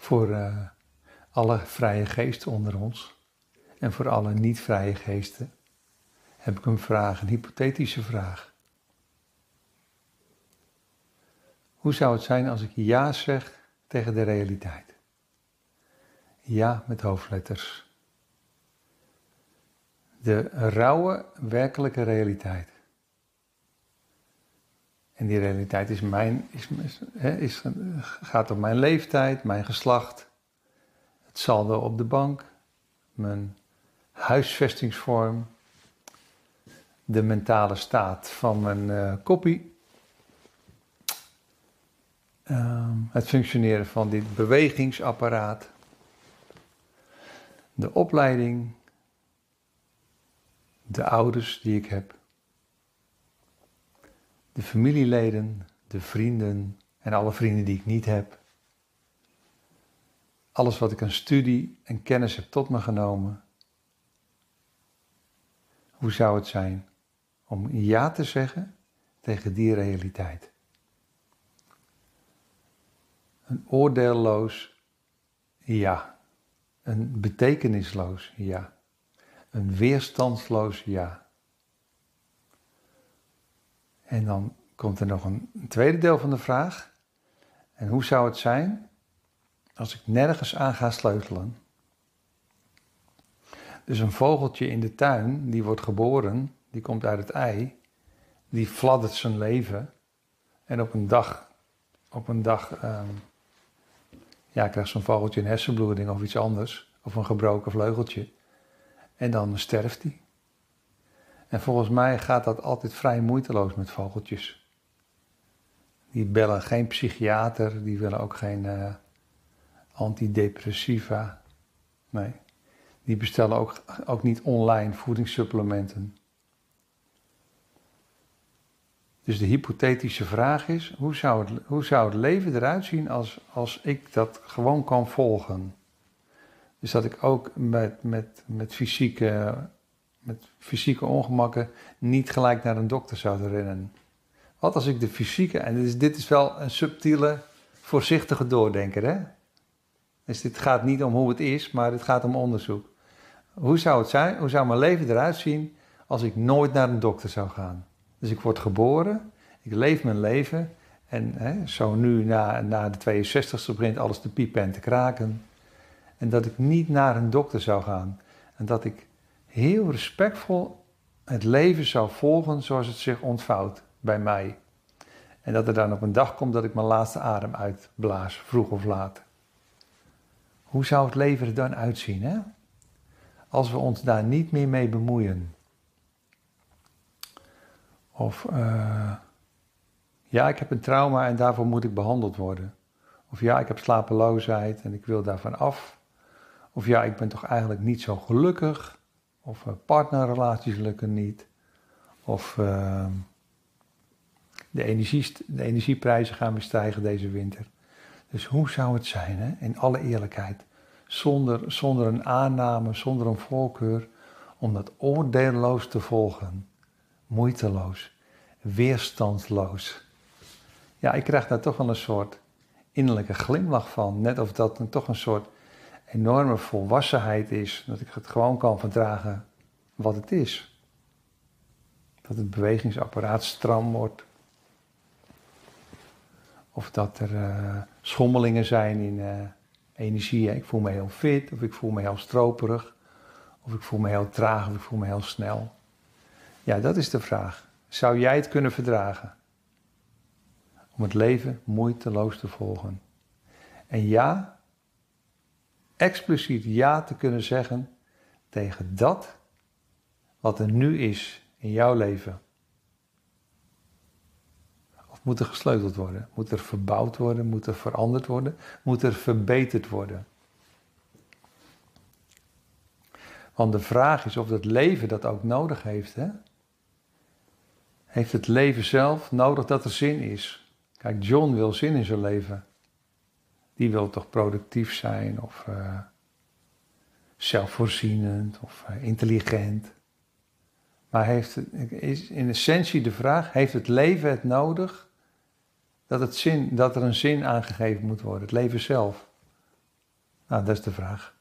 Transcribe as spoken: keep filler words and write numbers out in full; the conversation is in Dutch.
voor uh, alle vrije geesten onder ons en voor alle niet-vrije geesten heb ik een vraag, een hypothetische vraag. Hoe zou het zijn als ik ja zeg tegen de realiteit? Ja met hoofdletters. De rauwe, werkelijke realiteit. En die realiteit is mijn, is, is, is, gaat om mijn leeftijd, mijn geslacht, het saldo op de bank, mijn huisvestingsvorm, de mentale staat van mijn uh, koppie, uh, het functioneren van dit bewegingsapparaat, de opleiding, de ouders die ik heb, de familieleden, de vrienden en alle vrienden die ik niet heb. Alles wat ik aan studie en kennis heb tot me genomen. Hoe zou het zijn om ja te zeggen tegen die realiteit? Een oordeelloos ja. Een betekenisloos ja. Een weerstandsloos ja. En dan komt er nog een tweede deel van de vraag. En hoe zou het zijn als ik nergens aan ga sleutelen? Dus een vogeltje in de tuin, die wordt geboren, die komt uit het ei, die fladdert zijn leven. En op een dag, op een dag, um, ja, krijgt zo'n vogeltje een hersenbloeding of iets anders, of een gebroken vleugeltje. En dan sterft hij. En volgens mij gaat dat altijd vrij moeiteloos met vogeltjes. Die bellen geen psychiater, die willen ook geen uh, antidepressiva. Nee, die bestellen ook, ook niet online voedingssupplementen. Dus de hypothetische vraag is, hoe zou het, hoe zou het leven eruit zien als, als ik dat gewoon kan volgen? Dus dat ik ook met, met, met, fysieke, met fysieke ongemakken niet gelijk naar een dokter zou rennen. Wat als ik de fysieke, en dit is, dit is wel een subtiele, voorzichtige doordenker, hè? Dus dit gaat niet om hoe het is, maar het gaat om onderzoek. Hoe zou het zijn, hoe zou mijn leven eruit zien als ik nooit naar een dokter zou gaan? Dus ik word geboren, ik leef mijn leven en hè, zo nu na, na de tweeënzestigste begint alles te piepen en te kraken. En dat ik niet naar een dokter zou gaan. En dat ik heel respectvol het leven zou volgen zoals het zich ontvouwt bij mij. En dat er dan op een dag komt dat ik mijn laatste adem uitblaas, vroeg of laat. Hoe zou het leven er dan uitzien, hè? Als we ons daar niet meer mee bemoeien. Of, uh, ja, ik heb een trauma en daarvoor moet ik behandeld worden. Of ja, ik heb slapeloosheid en ik wil daarvan af. Of ja, ik ben toch eigenlijk niet zo gelukkig. Of uh, partnerrelaties lukken niet. Of uh, de, energie, de energieprijzen gaan weer stijgen deze winter. Dus hoe zou het zijn, hè? In alle eerlijkheid. Zonder, zonder een aanname, zonder een voorkeur. Om dat oordeelloos te volgen. Moeiteloos. Weerstandsloos. Ja, ik krijg daar toch wel een soort innerlijke glimlach van. Net of dat dan toch een soort enorme volwassenheid is. Dat ik het gewoon kan verdragen wat het is. Dat het bewegingsapparaat stram wordt. Of dat er uh, schommelingen zijn in uh, energie. Ik voel me heel fit, of ik voel me heel stroperig. Of ik voel me heel traag, of ik voel me heel snel. Ja, dat is de vraag. Zou jij het kunnen verdragen? Om het leven moeiteloos te volgen. En ja, expliciet ja te kunnen zeggen tegen dat wat er nu is in jouw leven. Of moet er gesleuteld worden? Moet er verbouwd worden? Moet er veranderd worden? Moet er verbeterd worden? Want de vraag is of het leven dat ook nodig heeft, hè? Heeft het leven zelf nodig dat er zin is? Kijk, John wil zin in zijn leven. Die wil toch productief zijn of uh, zelfvoorzienend of uh, intelligent. Maar heeft het, is in essentie de vraag, heeft het leven het nodig dat, het zin, dat er een zin aangegeven moet worden? Het leven zelf. Nou, dat is de vraag.